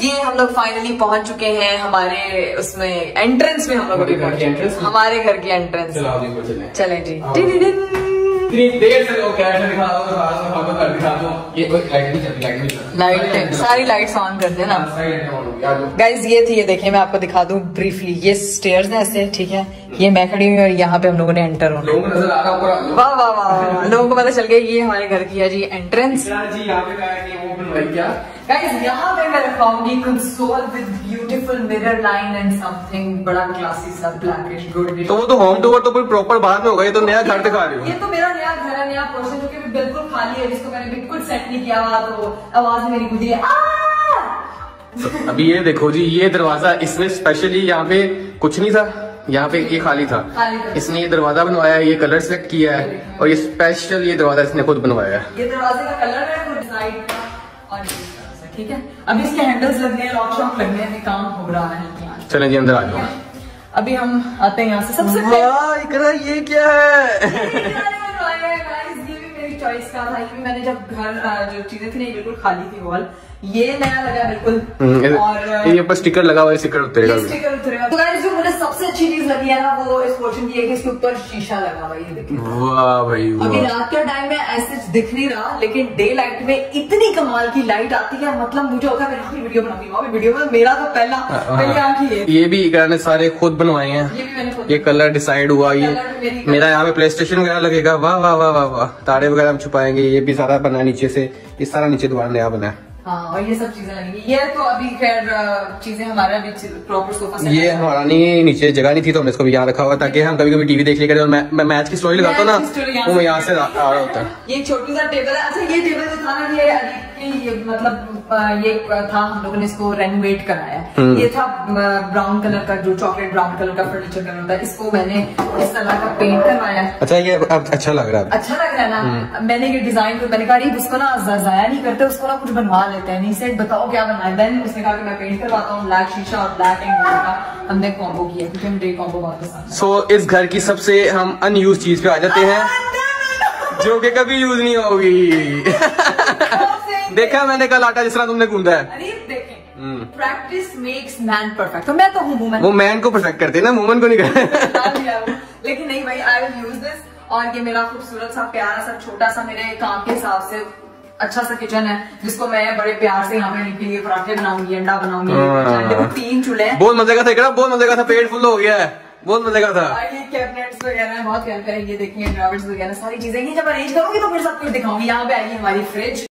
ये हम लोग फाइनली पहुंच चुके हैं हमारे उसमें एंट्रेंस में। हम लोग अभी पहुंचे हमारे घर की एंट्रेंस। चलें जी। इतनी देर से लोग कैसे दिखा दो ये लाइट सारी लाइट्स ऑन कर देना गाइज। ये थी, ये देखिए मैं आपको दिखा दूं ब्रीफली। ये स्टेयर्स हैं ऐसे, ठीक है। ये मैं खड़ी हुई और यहाँ पे हम लोगों ने एंटर होना। लोगों को नजर आ रहा पूरा। वाह वाह वाह, लोगों को पता चल गया ये हमारे घर की है जी एंट्रेंस। जी यहाँ पे वो बनवाई क्या गाइस, यहाँ पे मैं रखवाऊंगी console with beautiful mirror line and something बड़ा क्लासी सा ब्लैकिश गुड। तो वो तो होम टूर तो कोई प्रॉपर बाहर में होगा, ये तो नया घर दिखा रही हो। ये तो मेरा नया घर है, नया पोर्शन जो कि बिल्कुल खाली है, जिसको मैंने बिल्कुल सेट नहीं किया हुआ, तो आवाज मेरी गुजरी है। अभी ये देखो जी, ये दरवाजा इसमें स्पेशली यहाँ पे कुछ नहीं था, यहाँ पे ये खाली था। इसने ये दरवाजा बनवाया है, ये कलर सेलेक्ट किया है और ये स्पेशल ये दरवाजा इसने खुद बनवाया है। ये दरवाजे का कलर है वो डिजाइन का और ठीक है। अभी इसके हैंडल्स लगने हैं, लॉक शॉक लगने हैं, काम हो रहा है। चलें जी अंदर आ जाओ। अभी हम आते हैं यहाँ से। सबसे ये क्या है? ये भी मेरी चॉइस का था। ये भी मैंने जब घर जो चीजें थी नहीं बिल्कुल खाली थी हॉल, ये नया लगा बिल्कुल। और ये पर स्टिकर लगा हुआ है, स्टिकर उतरेगा। तो गाइस जो मुझे सबसे अच्छी चीज लगी है ना वो इस पोर्शन की है कि इसके ऊपर शीशा लगा हुआ है। ये देखिए, वाह भाई वाह। अभी रात के टाइम में ऐसे दिख नहीं रहा, लेकिन डे लाइट में इतनी कमाल की लाइट आती है। मतलब मुझे होता है मैं वीडियो बनाऊंगी, वीडियो में मेरा तो पहली आंख ही है। ये भी इकरा ने सारे खुद बनवाए हैं। ये भी मैंने खुद, ये कलर डिसाइड हुआ। ये मेरा यहाँ पे प्ले स्टेशन वगैरह लगेगा। वाह वाह वाह वाह वाह। तारे वगैरह हम छुपाएंगे। ये भी सारा बना है नीचे से, ये सारा नीचे दोबारा नया बना है। हाँ, और ये सब चीजें लगेंगी। ये तो अभी खैर चीजें हमारा भी प्रॉपर सोफा सेट। ये हमारा नहीं, नीचे जगह नहीं थी तो हमने इसको भी यहाँ रखा हुआ ताकि हम कभी कभी टीवी देख लिया करें। और मैं मैच की स्टोरी लगाता हूँ ना, वो यहाँ से आ रहा होता है। ये छोटी सा टेबल है। अच्छा, ये टेबल जो था ना, ये मतलब ये था, हम लोगों ने इसको रेनोवेट कराया है। ये था ब्राउन कलर का, जो चॉकलेट ब्राउन कलर का फर्नीचर कलर होता है, इसको मैंने इस तरह का पेंट करवाया है। अच्छा, ये अच्छा लग रहा है। अच्छा लग रहा है ना। मैंने ये डिजाइन को मैंने कहा उसको ना जाया नहीं करते, उसको ना कुछ बनवा लेते हैं। नहीं सेट बताओ क्या बनना है। देन उसने कहा कि मैं पेंट करवाता हूँ। ब्लैक शीशा और ब्लैक एंड गोल्ड का हमने कॉम्बो किया क्योंकि मुझे कॉम्बो बहुत पसंद है। सो इस घर की सबसे हम अनयूज चीज पे आ जाते हैं जो कि कभी यूज नहीं होगी। देखा मैंने कल आटा जिस तरह तुमने गूंदा है। अरे देखें, प्रैक्टिस मेक्स मैन परफेक्ट। तो मैं तो हूँ वुमन। वो मैन को परफेक्ट करते हैं ना, वुमन को नहीं करते। लेकिन नहीं भाई, आई विल यूज दिस। और ये मेरा खूबसूरत सा प्यारा सा छोटा सा मेरे काम के हिसाब से अच्छा सा किचन है, जिसको मैं बड़े प्यार से यहाँ पे निकली पराठे बनाऊंगी, अंडा बनाऊंगी। 3 चूल्हे। बहुत मजे का था, बहुत मजे का था। पेट फुल हो गया है, बहुत मजे का था। ये कैबिनेट्स वगैरह बहुत प्यारे प्यारे, ये देखिए ड्रॉवर्स वगैरह सारी चीजें। ये जब अरेंज करूंगी तो फिर सब कुछ दिखाऊंगी। यहाँ पे आएगी हमारी फ्रिज।